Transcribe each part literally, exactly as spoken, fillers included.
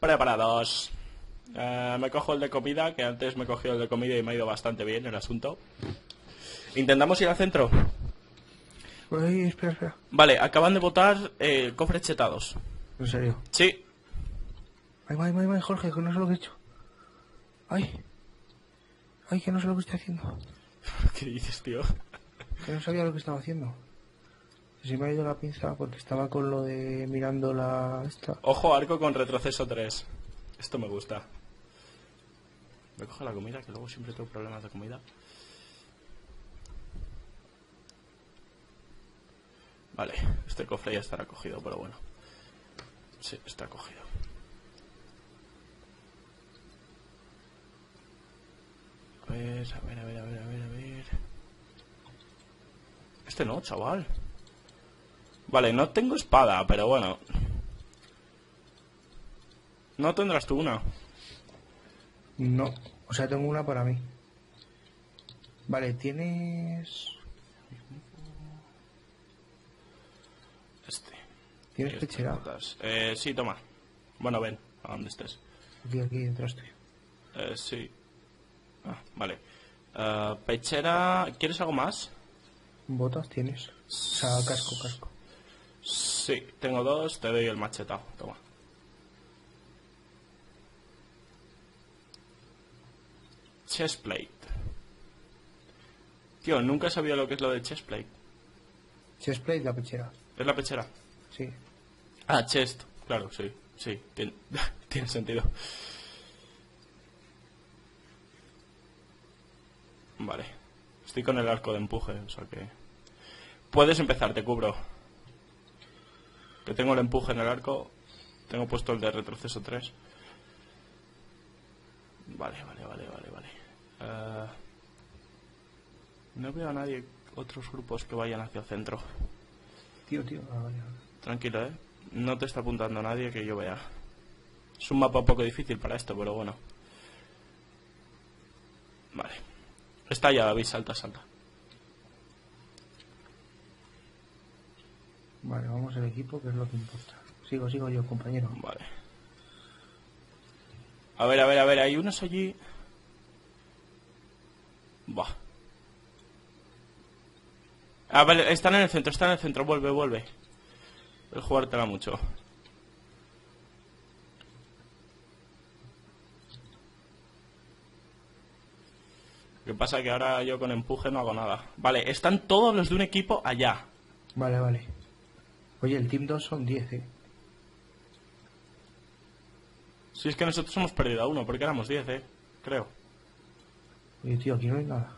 Preparados. Uh, me cojo el de comida, que antes me cogió el de comida y me ha ido bastante bien el asunto. ¿Intentamos ir al centro? Uy, espera, espera. Vale, acaban de votar eh, cofres chetados. ¿En serio? Sí. Ay, ay, ay, ay, Jorge, que no sé lo que he hecho. Ay. Ay, que no sé lo que estoy haciendo. ¿Qué dices, tío? Que no sabía lo que estaba haciendo. Se me ha ido la pinza porque estaba con lo de mirando la... esta. Ojo, arco con retroceso tres. Esto me gusta. Me cojo la comida, que luego siempre tengo problemas de comida. Vale, este cofre ya estará cogido, pero bueno. Sí, está cogido. A ver, a ver, a ver, a ver, a ver, a ver. Este no, chaval. Vale, no tengo espada, pero bueno. ¿No tendrás tú una? No, o sea, tengo una para mí. Vale, tienes... Este. ¿Tienes Este, pechera? Eh, sí, toma. Bueno, ven, a donde estés. Aquí, aquí, detrás tuyo. Eh, sí. Ah, vale. Uh, pechera... ¿Quieres algo más? ¿Botas tienes? O sea, casco, casco. Sí, tengo dos, te doy el machetado. Toma. Chestplate. Tío, nunca he sabido lo que es lo de chestplate. Chestplate, la pechera. ¿Es la pechera? Sí. Ah, chest. Claro, sí. Sí, tiene, tiene sentido. Vale. Estoy con el arco de empuje, o sea que... Puedes empezar, te cubro. Que tengo el empuje en el arco. Tengo puesto el de retroceso tres. Vale, vale, vale, vale, vale. Uh, no veo a nadie, otros grupos que vayan hacia el centro. Tío, tío, ah, vale, vale. Tranquilo, eh. No te está apuntando a nadie que yo vea. Es un mapa un poco difícil para esto, pero bueno. Vale. Está ya, David, salta, salta. Vale, vamos al equipo, que es lo que importa. Sigo, sigo yo, compañero. Vale. A ver, a ver, a ver, hay unos allí. Buah. Ah, vale, están en el centro, están en el centro, vuelve, vuelve. El jugártela mucho. Lo que pasa es que ahora yo con empuje no hago nada. Vale, están todos los de un equipo allá. Vale, vale. Oye, el Team dos son diez, eh. Si es que nosotros hemos perdido a uno, porque éramos diez, eh. Creo. Oye, tío, aquí no hay nada.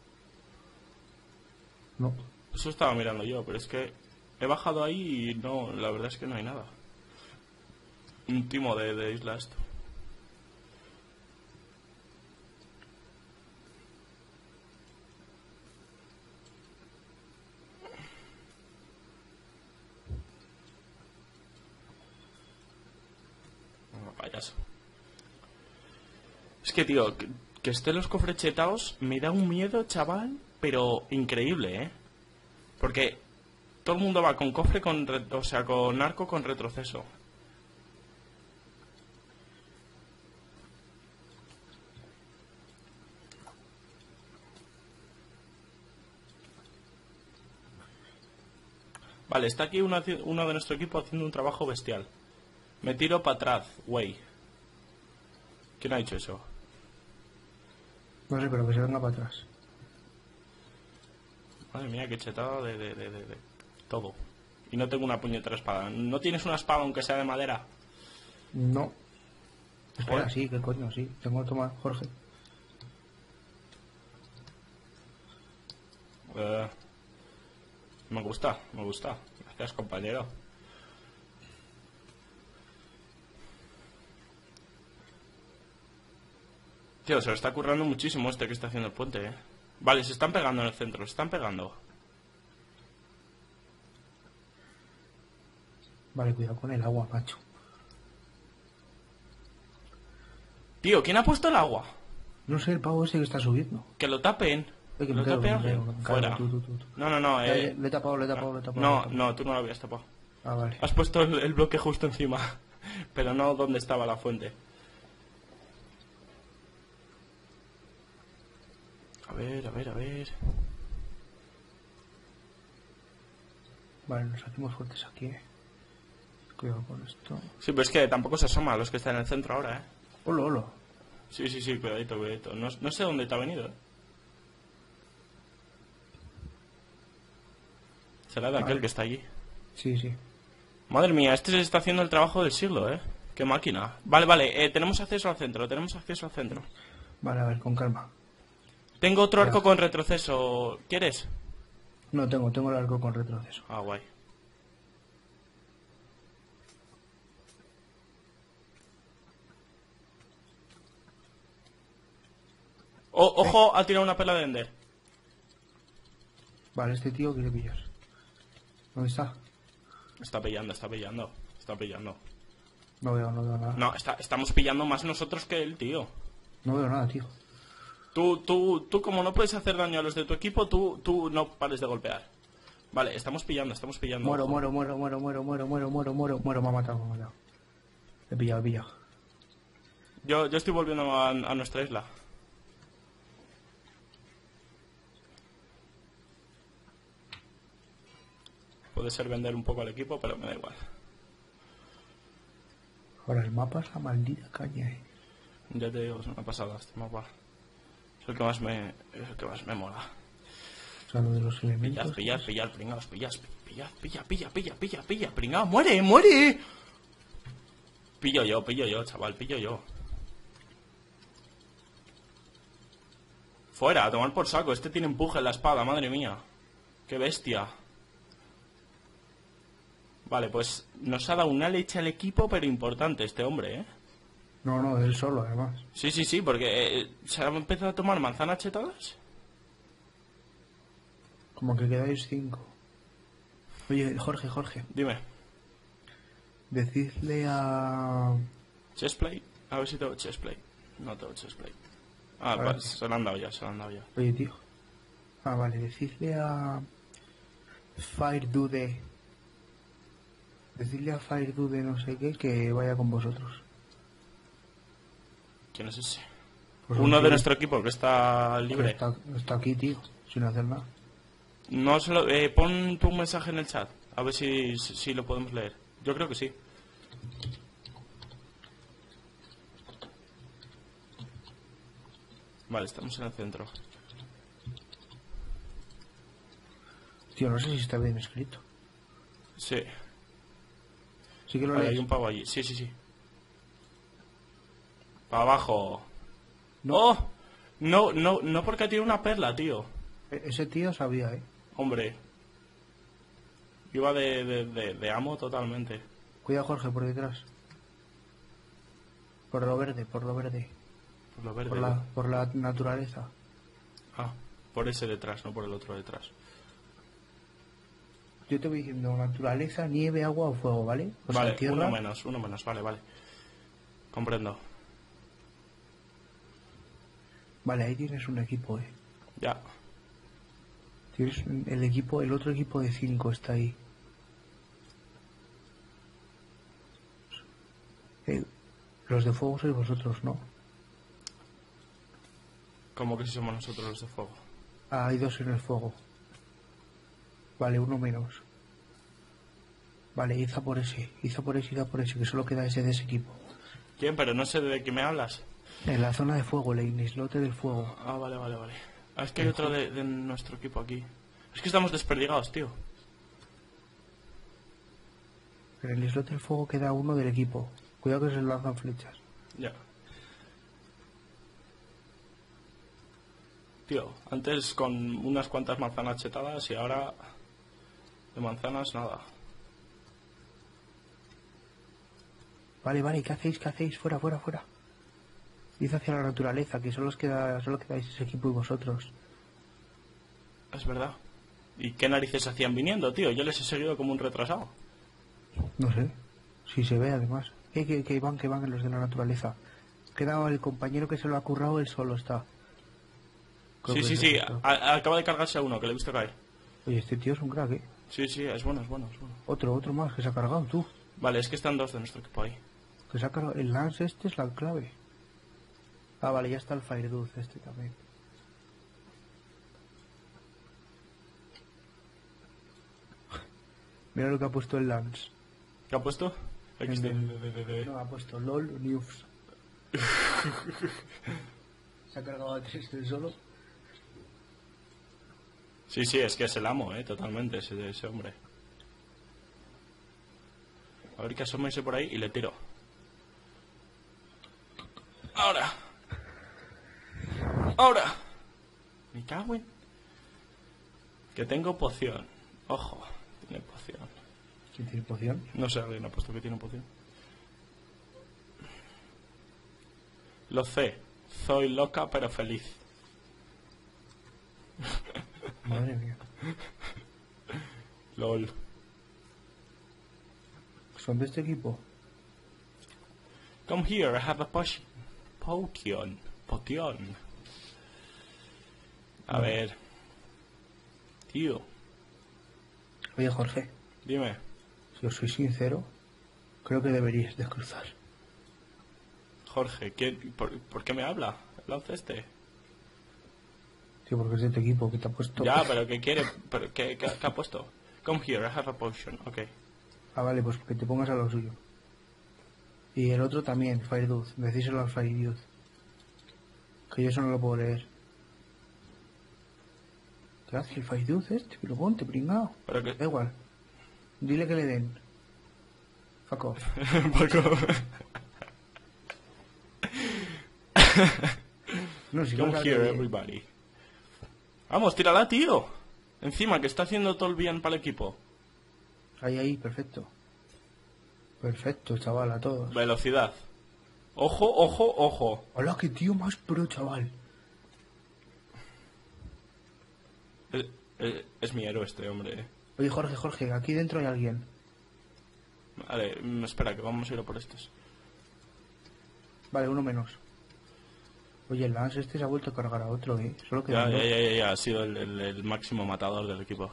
No. Eso estaba mirando yo, pero es que he bajado ahí y no, la verdad es que no hay nada. Un timo de, de isla esto. Payaso. Es que, tío, que, que estén los cofres chetados me da un miedo, chaval, pero increíble, ¿eh? Porque todo el mundo va con cofre, con re, o sea, con arco con retroceso. Vale, está aquí uno, uno de nuestro equipo haciendo un trabajo bestial. Me tiro para atrás, güey. ¿Quién ha dicho eso? No sé, pero que se venga para atrás. Madre mía, qué chetado de, de, de, de, de todo. Y no tengo una puñetera espada. ¿No tienes una espada aunque sea de madera? No. Espera, Joder. sí, qué coño, sí. Tengo que tomar, Jorge. Uh, me gusta, me gusta. Gracias, compañero. Tío, se lo está currando muchísimo este que está haciendo el puente, eh. Vale, se están pegando en el centro, se están pegando. Vale, cuidado con el agua, macho. Tío, ¿quién ha puesto el agua? No sé, el pavo ese que está subiendo. Que lo tapen. Oye, que Lo me caigo, tape que me alguien. caigo, que me Fuera. caigo. Tú, tú, tú, tú. No, no, no, eh. Le he tapado, le he tapado, le he tapado. No, le he tapado. no, tú no lo habías tapado. Ah, vale. Has puesto el, el bloque justo encima. pero no dónde estaba la fuente. A ver, a ver, a ver... Vale, nos hacemos fuertes aquí, eh. Cuidado con esto. Sí, pero es que tampoco se asoma a los que están en el centro ahora, ¿eh? Hola, hola. Sí, sí, sí, cuidadito, cuidadito. No, no sé dónde te ha venido, ¿eh? Será de aquel Vale. que está allí. Sí, sí. Madre mía, este se está haciendo el trabajo del siglo, ¿eh? Qué máquina. Vale, vale, eh, tenemos acceso al centro, tenemos acceso al centro. Vale, a ver, con calma. Tengo otro Ya. arco con retroceso. ¿Quieres? No tengo, tengo el arco con retroceso. Ah, guay. Oh, ojo, ha tirado una perla de Ender. Vale, este tío quiere pillar. ¿Dónde está? Está pillando, está pillando. Está pillando. No veo, no veo nada. No, está, estamos pillando más nosotros que él, tío. No veo nada, tío. Tú, tú, tú, como no puedes hacer daño a los de tu equipo, tú, tú no pares de golpear. Vale, estamos pillando, estamos pillando. Muero, ojo. muero, muero, muero, muero, muero, muero, muero, muero, muero, me ha matado, me ha matado. He pillado, he pillado. Yo, yo estoy volviendo a, a nuestra isla. Puede ser vender un poco al equipo, pero me da igual. Ahora el mapa es la maldita caña, eh. Ya te digo, es una pasada este mapa. Es el que más me, es el que más me mola. O sea, lo de los Pillad, elementos. pillad, pillad, pringaos, pillad, pillad, pilla, pilla, pilla, pilla, pilla, pringao, muere, muere. Pillo yo, pillo yo, chaval, pillo yo. Fuera, a tomar por saco, este tiene empuje en la espada, madre mía. Qué bestia. Vale, pues nos ha dado una leche al equipo, pero importante este hombre, ¿eh? No, no, él solo, además. Sí, sí, sí, porque eh, se ha empezado a tomar manzanas chetadas. Como que quedáis cinco. Oye, Jorge, Jorge. Dime, Decidle a... chestplate, a ver si tengo chestplate. No tengo chestplate. Ah, ver. vale, se lo han dado ya, se lo han dado ya. Oye, tío. Ah, vale, decidle a... Fire Dude. Decidle a Fire Dude no sé qué que vaya con vosotros. ¿Quién es ese? Pues Uno un de tío nuestro equipo que está que libre. Está, está aquí, tío, sin hacer nada. No se lo, eh, pon tu mensaje en el chat, a ver si, si, si lo podemos leer. Yo creo que sí. Vale, estamos en el centro. Tío, no sé si está bien escrito. Sí. Sí que lo Vale, lees. hay un pavo allí. Sí, sí, sí. Para abajo. ¡No! No, no, no porque tiene una perla, tío. E- Ese tío sabía, eh. Hombre. Iba de, de, de, de amo totalmente. Cuida, Jorge, por detrás. Por lo verde, por lo verde. Por lo verde. Por la, por la naturaleza. Ah, por ese detrás, no por el otro detrás. Yo te voy diciendo naturaleza, nieve, agua o fuego, ¿vale? O sea, Vale, tierra. uno menos, uno menos, vale, vale. Comprendo. Vale, ahí tienes un equipo, eh. Ya. Tienes un- el equipo, el otro equipo de cinco está ahí. Eh, los de fuego sois vosotros, ¿no? Como que si somos nosotros los de fuego. Ah, hay dos en el fuego. Vale, uno menos. Vale, iza por ese, iza por ese, iza por ese, que solo queda ese de ese equipo. ¿Quién? Pero no sé de qué me hablas. En la zona de fuego, el islote del fuego. Ah, vale, vale, vale. Ah, es que hay otro de, de nuestro equipo aquí. Es que estamos desperdigados, tío. En el islote del fuego queda uno del equipo. Cuidado que se lanzan flechas. Ya. Tío, antes con unas cuantas manzanas chetadas y ahora de manzanas nada. Vale, vale, ¿qué hacéis? ¿Qué hacéis? Fuera, fuera, fuera. Id hacia la naturaleza, que solo os queda, solo quedáis ese equipo y vosotros. Es verdad. ¿Y qué narices hacían viniendo, tío? Yo les he seguido como un retrasado. No sé. Si se ve, además. Eh, que, que van, que van los de la naturaleza. Queda el compañero que se lo ha currado, él solo está. Creo Sí, que sí, es sí. esto. a- a- acaba de cargarse a uno, que le he visto caer. Oye, este tío es un crack, ¿eh? Sí, sí, es bueno, es bueno, es bueno. Otro, otro más que se ha cargado, tú. Vale, es que están dos de nuestro equipo ahí. Que saca el Lance este es la clave. Ah, vale, ya está el Fireduth este también. Mira lo que ha puesto el Lance. ¿Qué ha puesto? En el- No, ha puesto LOL News. Se ha cargado a tres del solo. Sí, sí, es que es el amo, eh, totalmente, ese, ese hombre. A ver que asómese por ahí y le tiro. Ahora. Ahora. Me cago en... Que tengo poción. Ojo, tiene poción. ¿Quién tiene poción? No sé, alguien ha puesto que tiene poción. Lo sé. Soy loca pero feliz. Madre mía. LOL. ¿Son de este equipo? Come here, I have a potion. Potion. Potion. A No. ver. Tío, Oye, Jorge, dime. si os soy sincero, creo que deberíais de cruzar. Jorge, ¿qué, por, por qué me habla? El lance este. Sí, porque es de tu equipo que te ha puesto... Ya, pero ¿qué quiere? ¿Pero qué, qué, qué ha puesto? Come here, I have a potion. Ok. Ah, vale, pues que te pongas a lo suyo. Y el otro también, Fireduth. Decíselo al Fireduth. Que yo eso no lo puedo leer. ¿Qué hace el Fireduth este? Pero ponte, pringao. Pero que... Da igual. Dile que le den. Fuck off. Paco. No, si Come no here, sabe- everybody. Vamos, tírala, tío. Encima, que está haciendo todo el bien para el equipo. Ahí, ahí, perfecto. Perfecto, chaval, a todos. Velocidad. Ojo, ojo, ojo. Hola, qué tío más pro, chaval. Es, es, es mi héroe este hombre. Oye, Jorge, Jorge, aquí dentro hay alguien. Vale, mm, espera, que vamos a ir a por estos. Vale, uno menos. Oye, el Lance este se ha vuelto a cargar a otro, ¿eh? Solo Ya, quedan ya, dos. ya, ya, ya, ha sido el, el, el máximo matador del equipo.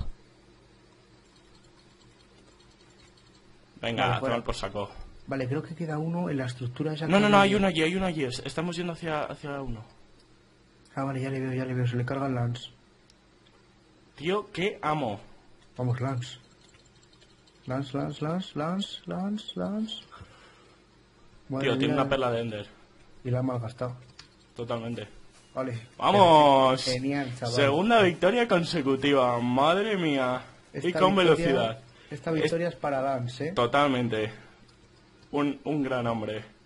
Venga, Vale, a fuera. tomar por saco. Vale, creo que queda uno en la estructura esa. No, que no, no, hay de- uno allí, hay uno allí. Es- Estamos yendo hacia, hacia uno. Ah, vale, ya le veo, ya le veo. Se le carga el Lance. Tío, qué amo. Vamos, Lance. Lance, Lance, Lance, Lance, Lance, Lance. Madre Tío, tiene mía, una perla de Ender. Y la ha malgastado. Totalmente. Vale. ¡Vamos! Genial, chaval. Segunda victoria consecutiva. Madre mía. Esta y con victoria- velocidad. Esta victoria es, para Lance, ¿eh? Totalmente. Un, un gran hombre.